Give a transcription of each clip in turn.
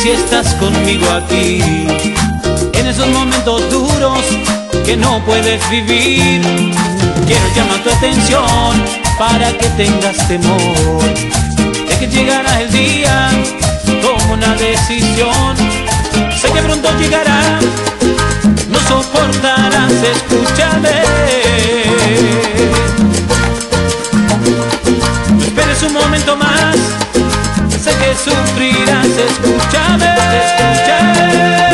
si estás conmigo aquí, en esos momentos duros que no puedes vivir. Quiero llamar tu atención para que tengas temor de que llegará el día, toma una decisión. Sé que pronto llegará, no soportarás, escúchame. No esperes un momento más, sé que sufrirás, escúchame, escúchame.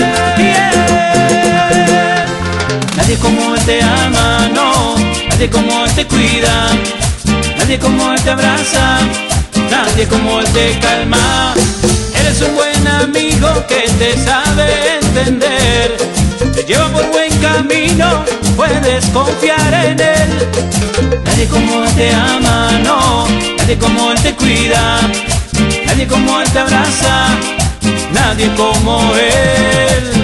Yeah. Nadie como Él te ama, no. Nadie como Él te cuida, nadie como Él te abraza, nadie como Él te calma. Eres un buen amigo que te sabe entender, te lleva por buen camino, puedes confiar en Él. Nadie como Él te ama, no. Nadie como Él te cuida, nadie como Él te abraza, nadie como Él.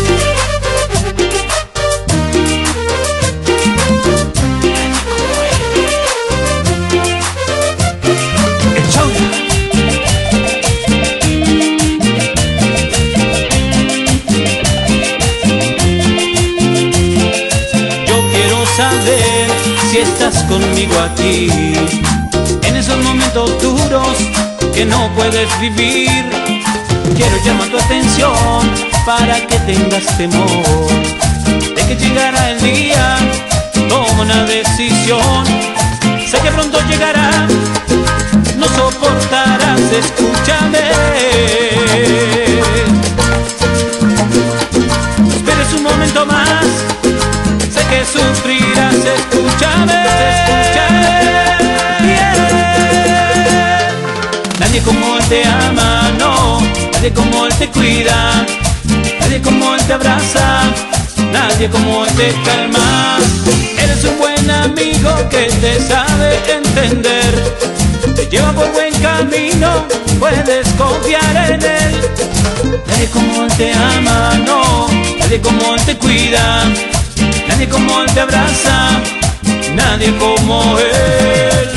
Saber si estás conmigo aquí, en esos momentos duros que no puedes vivir. Quiero llamar tu atención para que tengas temor de que llegará el día, toma una decisión. Sé que pronto llegará, no soportarás, escúchame. No esperes un momento más, sé que sufrirás, escúchame, escúchame. Yeah. Nadie como Él te ama, no. Nadie como Él te cuida, nadie como Él te abraza, nadie como Él te calma. Eres un buen amigo que te sabe entender, te lleva por buen camino, puedes confiar en Él. Nadie como Él te ama, no. Nadie como Él te cuida, nadie como Él te abraza, nadie como Él.